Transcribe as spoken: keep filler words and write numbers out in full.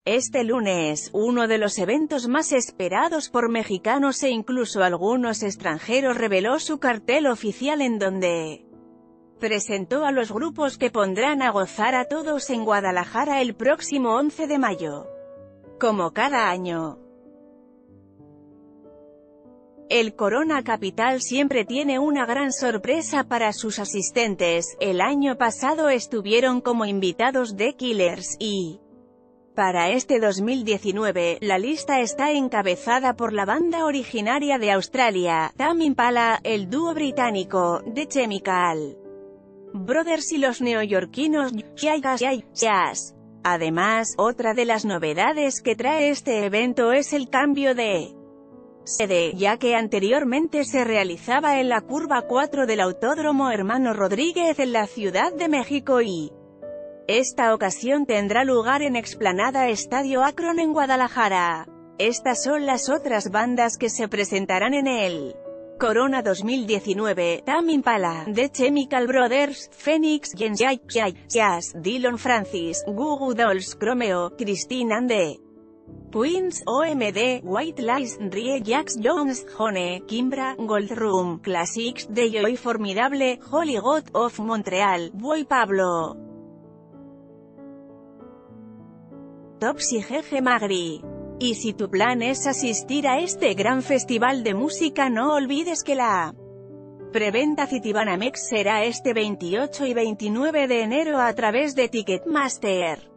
Este lunes, uno de los eventos más esperados por mexicanos e incluso algunos extranjeros reveló su cartel oficial en donde presentó a los grupos que pondrán a gozar a todos en Guadalajara el próximo once de mayo. Como cada año, el Corona Capital siempre tiene una gran sorpresa para sus asistentes. El año pasado estuvieron como invitados The Killers, y para este dos mil diecinueve, la lista está encabezada por la banda originaria de Australia, Tame Impala, el dúo británico, The Chemical Brothers y los neoyorquinos Jazz. Además, otra de las novedades que trae este evento es el cambio de sede, ya que anteriormente se realizaba en la curva cuatro del Autódromo Hermano Rodríguez en la Ciudad de México y esta ocasión tendrá lugar en Explanada Estadio Akron en Guadalajara. Estas son las otras bandas que se presentarán en el Corona dos mil diecinueve, Tame Impala, The Chemical Brothers, Phoenix, Jazz, Dillon Francis, Goo Goo Dolls, Chromeo, Christine and the Queens, O M D, White Lies, Rie Jax Jones, Jone, Kimbra, Gold Room, Classics, The Joy Formidable, Holy God of Montreal, Boy Pablo, Topsy Gege Magri. Y si tu plan es asistir a este gran festival de música, no olvides que la preventa Citibanamex será este veintiocho y veintinueve de enero a través de Ticketmaster.